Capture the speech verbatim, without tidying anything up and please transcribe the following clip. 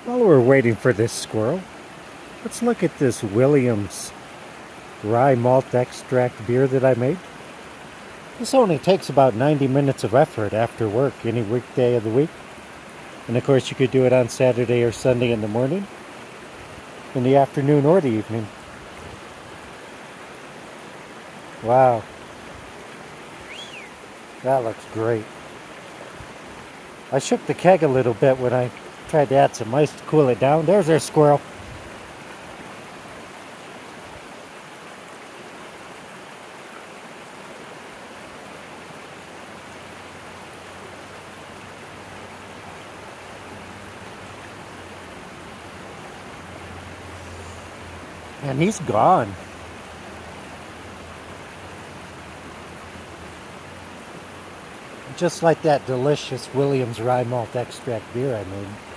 While we're waiting for this squirrel, let's look at this Williams rye malt extract beer that I made. This only takes about ninety minutes of effort after work any weekday of the week. And of course you could do it on Saturday or Sunday in the morning, in the afternoon or the evening. Wow. That looks great. I shook the keg a little bit when I tried to add some ice to cool it down. There's our squirrel. And he's gone. Just like that delicious Williams rye malt extract beer I made.